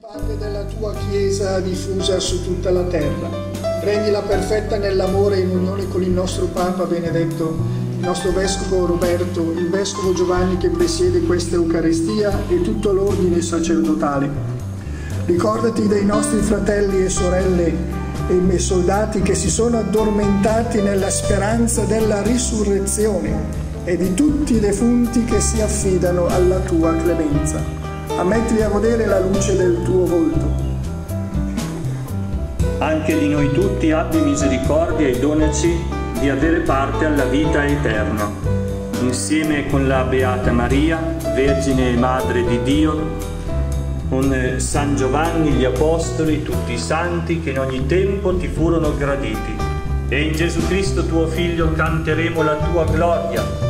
Padre della tua Chiesa diffusa su tutta la terra, rendila perfetta nell'amore in unione con il nostro Papa Benedetto, il nostro Vescovo Roberto, il Vescovo Giovanni che presiede questa Eucaristia e tutto l'ordine sacerdotale. Ricordati dei nostri fratelli e sorelle e soldati che si sono addormentati nella speranza della risurrezione e di tutti i defunti che si affidano alla tua clemenza. Ammettili a godere la luce del tuo volto. Anche di noi tutti abbi misericordia e donaci di avere parte alla vita eterna. Insieme con la Beata Maria, Vergine e Madre di Dio, con San Giovanni, gli Apostoli, tutti i santi che in ogni tempo ti furono graditi. E in Gesù Cristo tuo Figlio canteremo la tua gloria.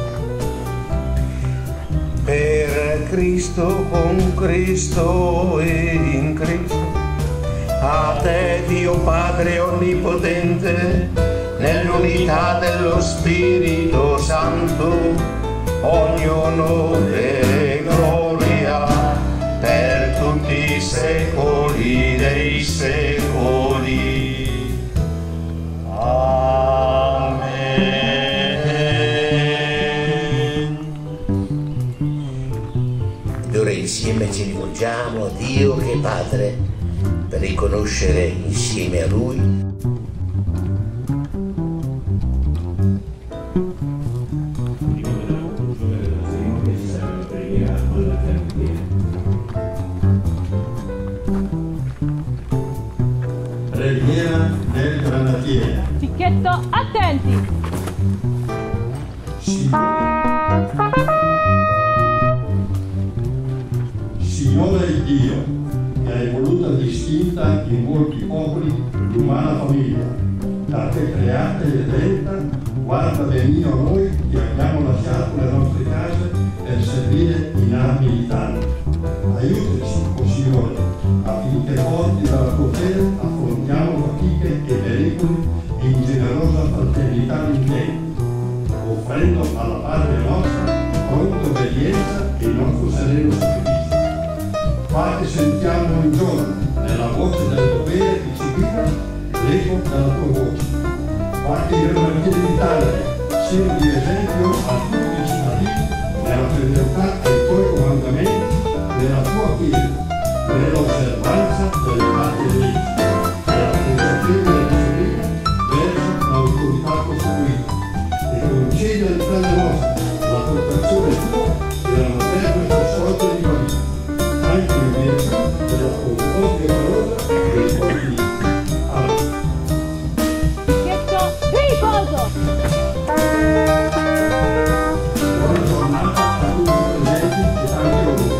Per Cristo, con Cristo e in Cristo, a te Dio Padre Onnipotente, nell'unità dello Spirito Santo, ogni onore e gloria per tutti i secoli dei secoli. Ora insieme ci rivolgiamo a Dio che è Padre per riconoscere insieme a Lui preghiera del granatiere. Picchetto, attenti! Signore il Dio, che hai voluta distinta in molti popoli l'umana famiglia, da te creata ed retta, guarda benino a noi che abbiamo lasciato le nostre case per servire in armi militanti. Aiutaci, o Signore, affinché forti dalla tua fede affrontiamo fatiche e pericoli in generosa fraternità d'intento, offrendo alla parte nostra pronta obbedienza e il nostro sereno sacrificio. Fa che sentiamo ogni giorno nella voce del dovere che ci guida l'eco della tua voce. Fa che i granatieri d'Italia siano di esempio a tutti i cittadini nella fedeltà ai tuoi comandamenti, nella tua Chiesa, nell'osservanza delle parti leggi, nella consapevole disciplina verso l'autorità costituita e concede al Padre nostro la portazione tua della materna custode di Maria, anche in virtù della concordia amorosa dei tuoi figli. Amen. Riposo! Buona giornata a tutti i presenti e tanti auguri.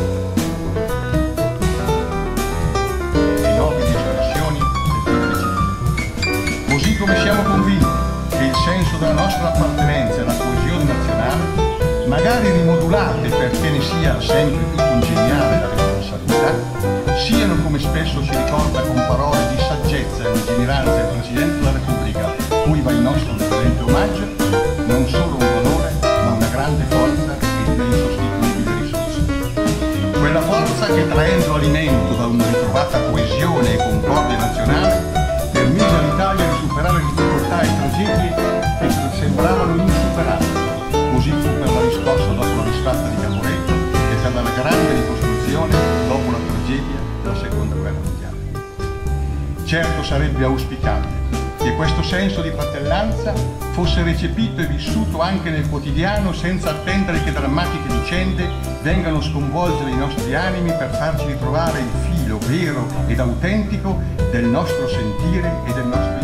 Le nobili espressioni del civile. Così come siamo convinti che il senso della nostra appartenenza alla coesione nazionale, magari rimodulate perché ne sia sempre più congeniale la responsabilità, siano, come spesso ci ricorda con parole di saggezza e lungimiranza il Presidente della Repubblica, cui va il nostro differente omaggio, non solo un valore, ma una grande forza e delle insostituibili risorse. Quella forza che, traendo alimento da una ritrovata coesione e concordia nazionale, permise all'Italia di superare difficoltà e tragedie che sembravano insuperabili. Così fu per la riscossa dopo la disfatta di Caporetto e per la grande ricostruzione dopo la tragedia della Seconda Guerra Mondiale. Certo sarebbe auspicabile che questo senso di fratellanza fosse recepito e vissuto anche nel quotidiano senza attendere che drammatiche vicende vengano a sconvolgere i nostri animi per farci ritrovare il filo vero ed autentico del nostro sentire e del nostro